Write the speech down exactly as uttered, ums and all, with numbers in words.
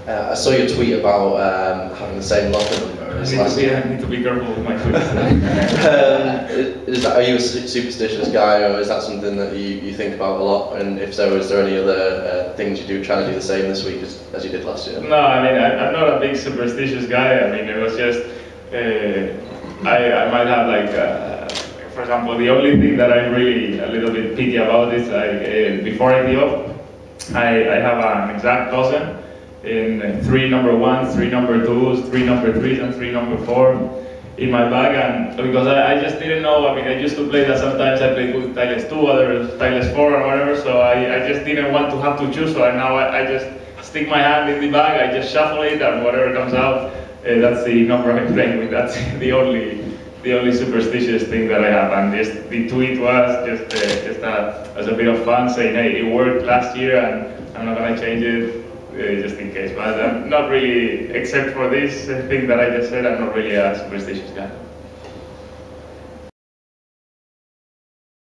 Uh, I saw your tweet about um, having the same locker number as last I need, year. to be, I need to be careful with my tweets. um, is that, are you a superstitious guy, or is that something that you, you think about a lot? And if so, is there any other uh, things you do trying to do the same this week as, as you did last year? No, I mean, I, I'm not a big superstitious guy. I mean, it was just, uh, I, I might have like, uh, for example, the only thing that I'm really a little bit pity about is like, uh, before I tee off, I, I have an exact dozen in three number ones, three number twos, three number threes, and three number four in my bag, and because I, I just didn't know. I mean, I used to play that sometimes. I played with Tiles two, others Tiles four, or whatever. So I, I just didn't want to have to choose. So I, now I, I just stick my hand in the bag. I just shuffle it, and whatever comes out, uh, that's the number I'm playing with. That's the only the only superstitious thing that I have. And just the tweet was just uh, just a, as a bit of fun, saying, hey, it worked last year, and I'm not gonna change it. Uh, just in case, but I'm not really, except for this thing that I just said, I'm not really a superstitious guy.